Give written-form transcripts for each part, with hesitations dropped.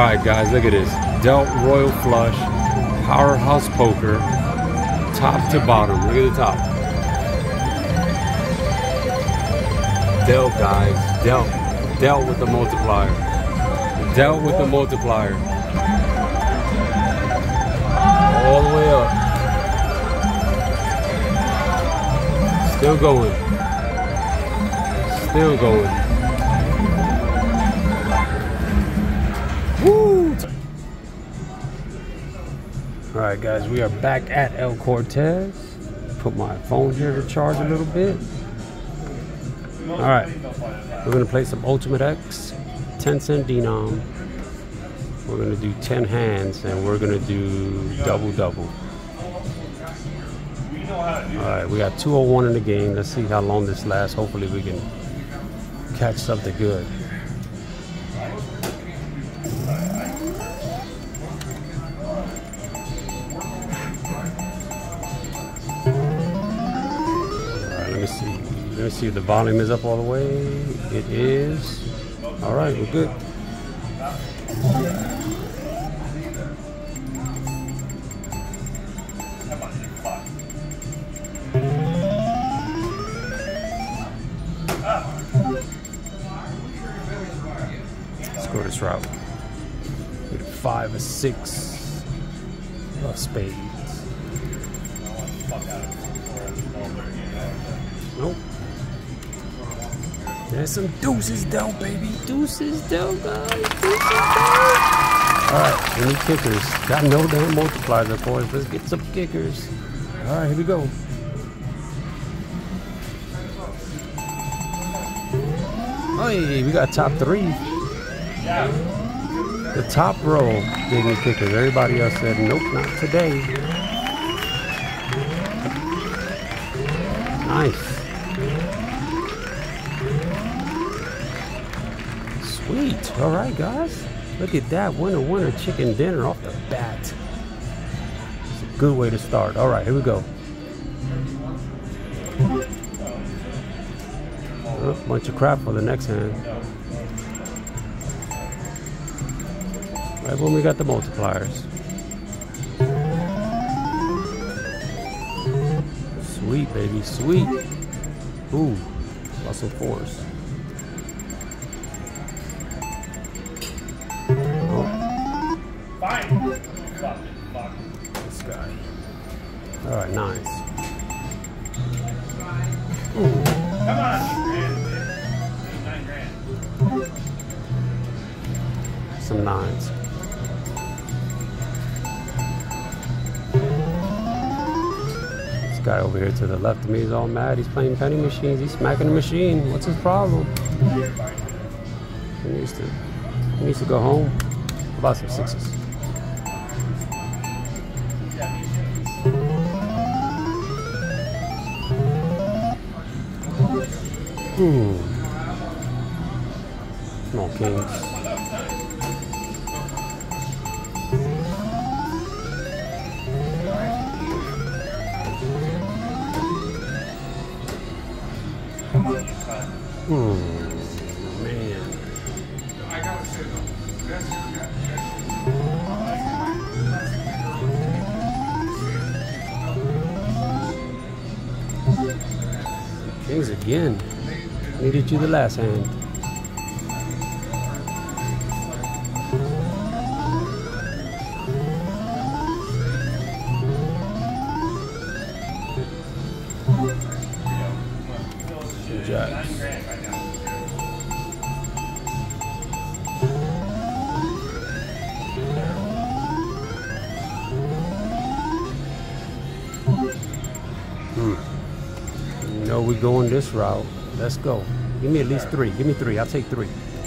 Alright guys, look at this. Dealt Royal Flush, Powerhouse Poker, top to bottom. Look at the top. Dealt guys, dealt with the multiplier. Dealt with the multiplier. All the way up. Still going. Still going. Woo! Alright guys, we are back at El Cortez. Put my phone here to charge a little bit. Alright, we're going to play some Ultimate X, 10-cent denom. We're going to do 10 hands and we're going to do double-double. Alright, we got 201 in the game. Let's see how long this lasts. Hopefully we can catch something good. Let me see if the volume is up all the way. It is. All right, we're good. Let's go this route. With 5 or 6 of spades. Nope. There's some deuces dealt, baby. Deuces dealt, guys. Deuces dealt. Alright, we need kickers. Got no damn multipliers, of course. Let's get some kickers. Alright, here we go. Hey, we got top 3. The top row gave me kickers. Everybody else said, nope, not today. Nice. Sweet. All right, guys. Look at that. Winner chicken dinner off the bat. It's a good way to start. All right, here we go. Oh, bunch of crap for the next hand. Right when we got the multipliers. Sweet, baby. Sweet. Ooh. Lost some 4s. This guy. All right, nice. Ooh. Come on, 9 grand. Some 9s. This guy over here to the left of me is all mad. He's playing penny machines. He's smacking the machine. What's his problem? He needs to go home. How about some 6s? Come on, kings. Man. Kings again. Needed you the last hand. Jacks. You know we're going this route. Let's go. Give me at least 3. Give me 3. I'll take 3.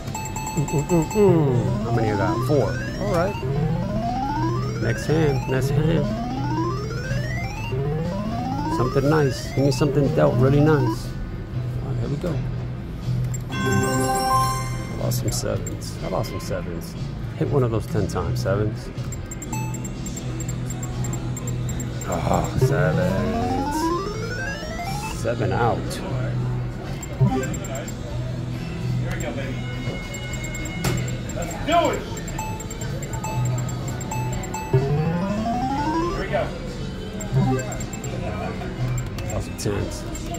How many I got? 4. All right. Next hand. Next hand. Something nice. Give me something dealt really nice. All right, here we go. I lost some 7s. I lost some 7s. Hit one of those 10 times. 7s. Oh, 7s. 7 out. Here we go, baby. Let's do it! Those are 10s.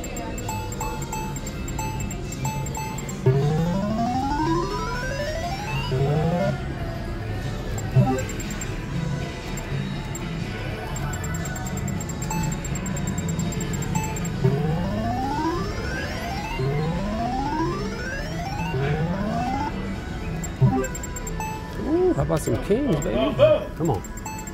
Ooh, how about some kings, baby? Come on.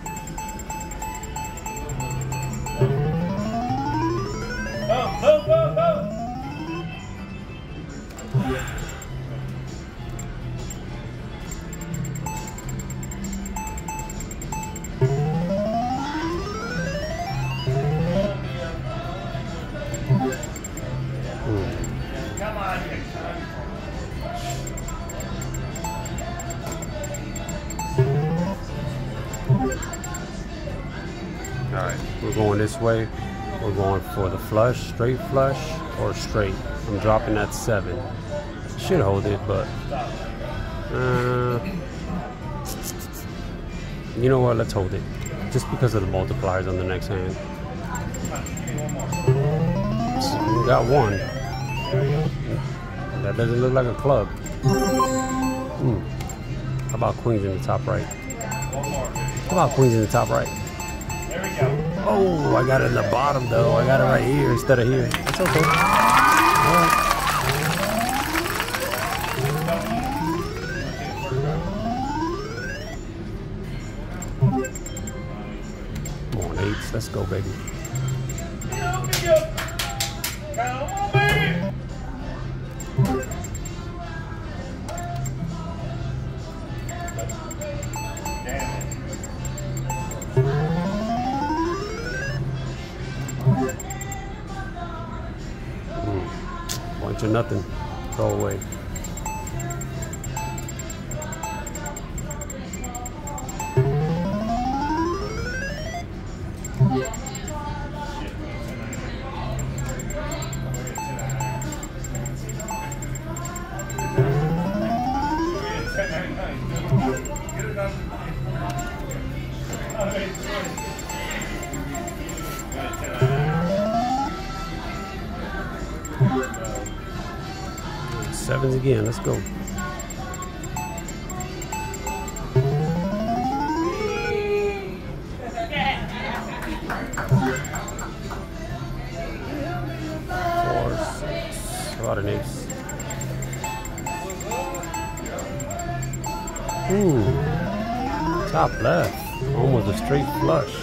Alright, we're going this way. We're going for the flush, straight flush, or straight. I'm dropping that 7. Should hold it, but you know what? Let's hold it. Just because of the multipliers on the next hand. So we got 1. That doesn't look like a club. How about queens in the top right? How about queens in the top right? There we go. Oh, I got it in the bottom though. I got it right here instead of here. It's okay. All right. Come on, 8s. Let's go, baby. Come on, baby. Bunch of nothing. Throw away. Sevens again, let's go. Four, 6, a lot of eights. Top left, almost a straight flush.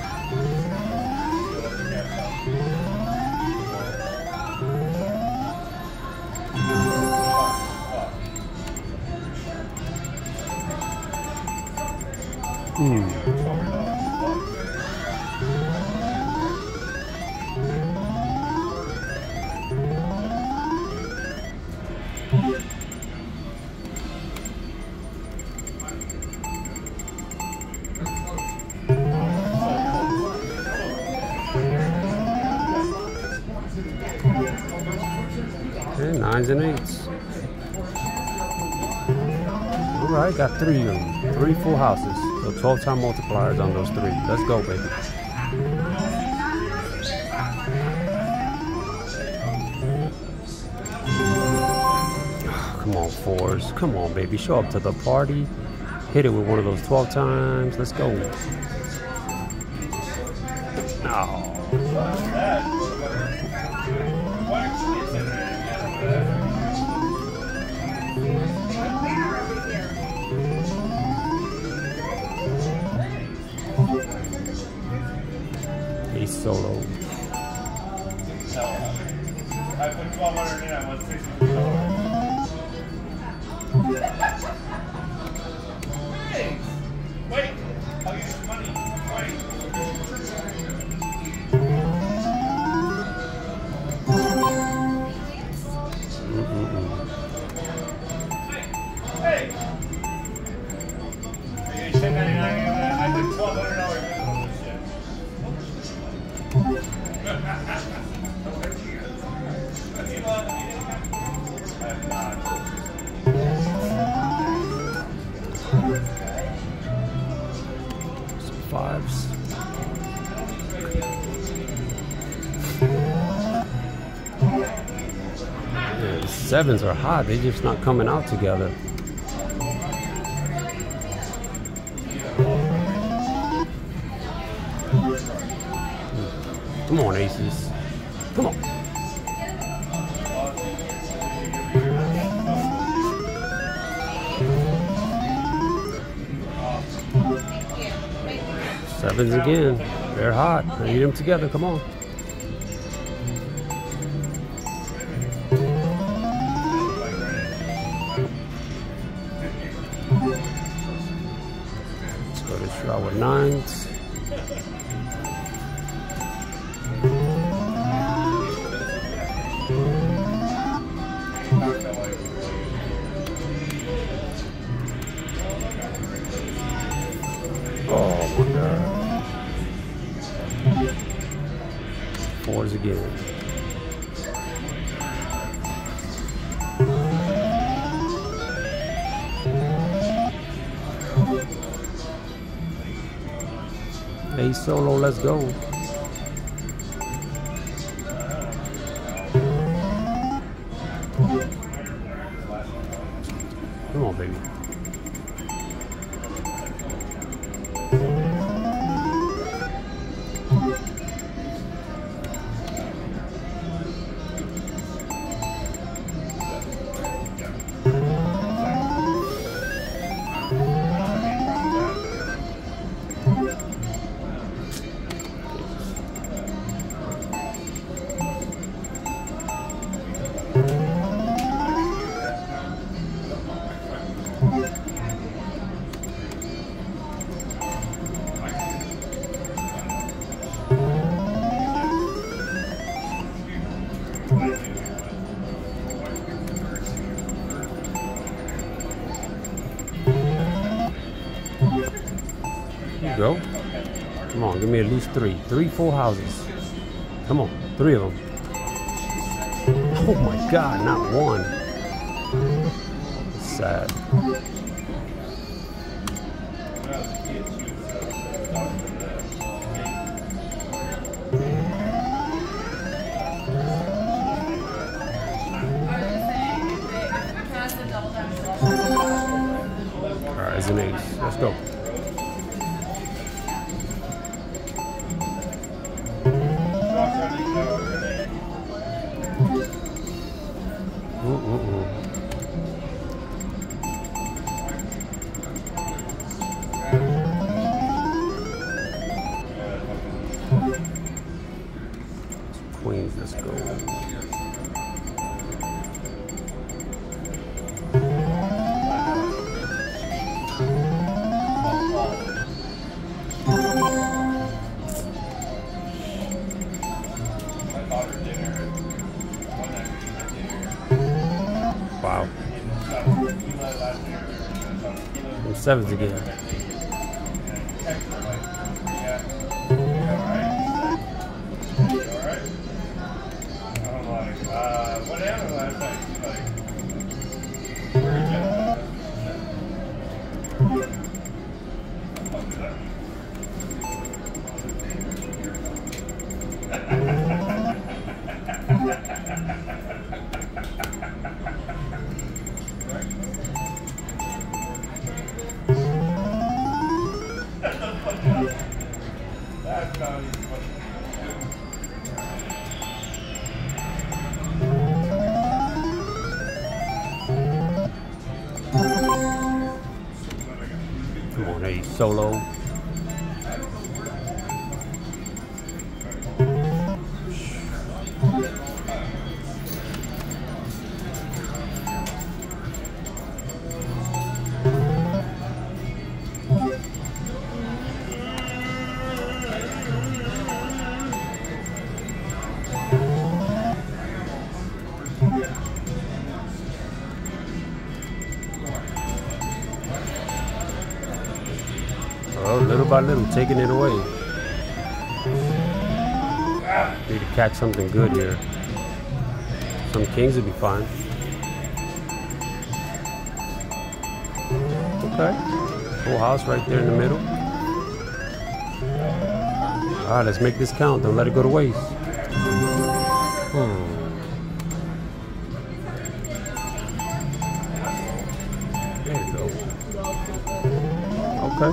Okay, 9s and 8s. All right, got 3 of them. 3 full houses. So 12-time multipliers on those 3. Let's go, baby. Come on, 4s. Come on, baby. Show up to the party. Hit it with one of those 12 times. Let's go. Oh. He's solo. I put 1,200 in, I won 60. Hey! Wait! I'll give you some money. Wait. Hey! I gave you $10.99 I put $1,200 in this shit. I have not. Some 5s. sevens are hot. They're just not coming out together. Come on, aces. Come on. Sevens again. They're hot. I need them together. Come on. Let's go to shot with nines. Oh my God. Fours again. Ace solo, let's go. Come on, baby. Go. Come on, give me at least three. 3 full houses. Come on, 3 of them. Oh my God, not one. It's sad. All right, it's an ace. Let's go. Queens, let's go. Wow. Them sevens again. What happened last night? That's not even funny. Come on, ace solo. Oh, little by little, taking it away. Need to catch something good here. Some kings would be fine. Okay. Full house right there in the middle. All right, let's make this count. Don't let it go to waste. Okay.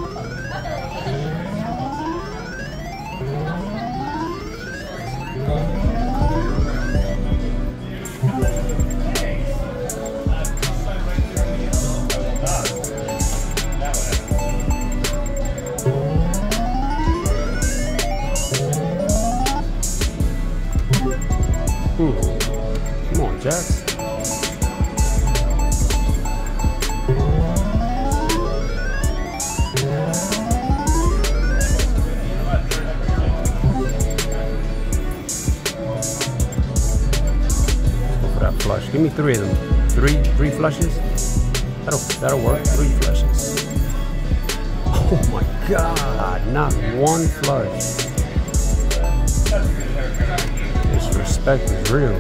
Come on, Jax. Flush. Give me 3 of them. Three flushes. That'll work. 3 flushes. Oh my God! Not one flush. Disrespect is real.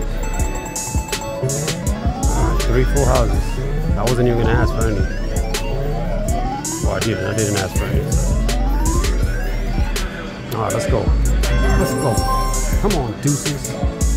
Alright, 3 full houses. I wasn't even gonna ask for any. Well, I didn't ask for any. Alright, let's go. Let's go. Come on, deuces.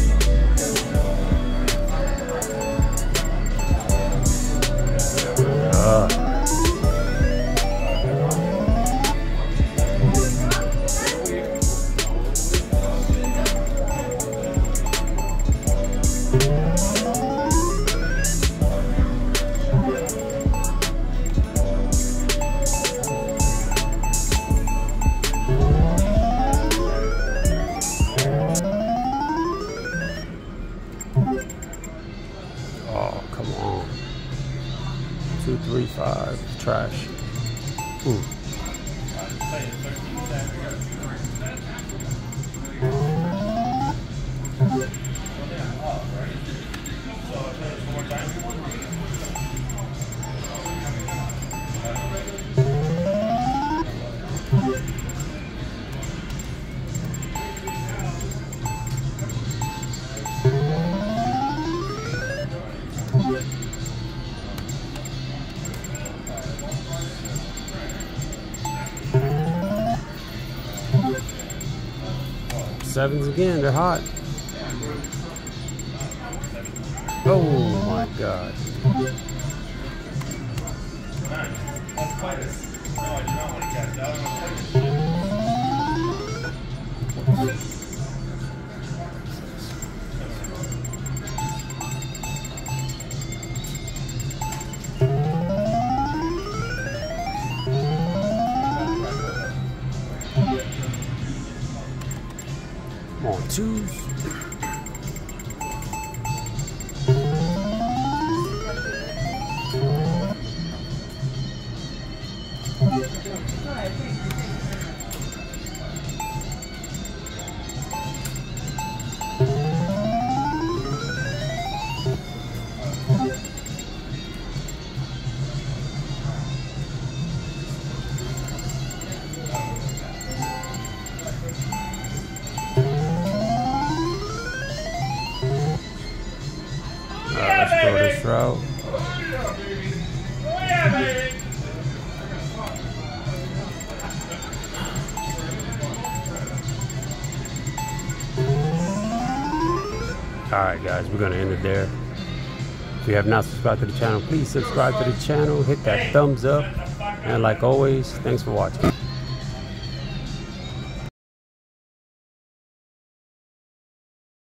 Oh, come on. 2, 3, 5. Trash. Ooh. Sevens again, they're hot. Oh my God. Come on, 2s. Let's go this route. Alright guys, we're going to end it there. If you have not subscribed to the channel, please subscribe to the channel. Hit that thumbs up. And like always, thanks for watching.